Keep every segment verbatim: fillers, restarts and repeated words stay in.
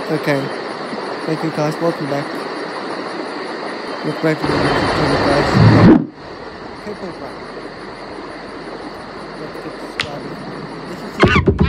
Okay, thank you guys, welcome back. Look back to the YouTube channel, guys. Okay, bye bye. Let's get started. This is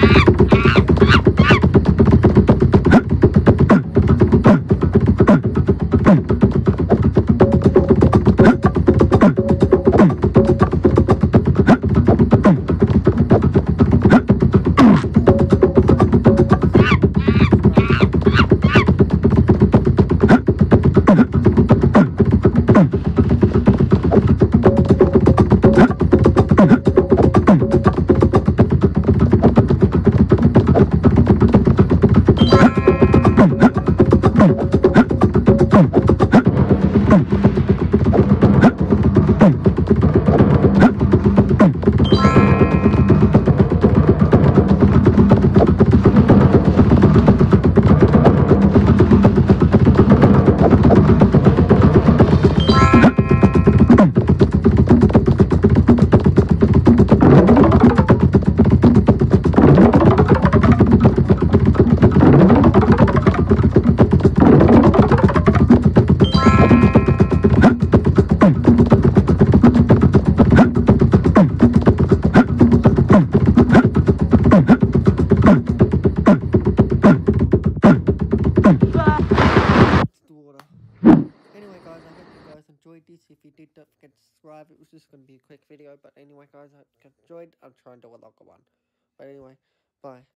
Anyway guys, I hope you guys enjoyed this. If you did, don't forget to subscribe. It was just going to be a quick video, but anyway guys, I hope you enjoyed. I'll try and do a longer one. But anyway, bye.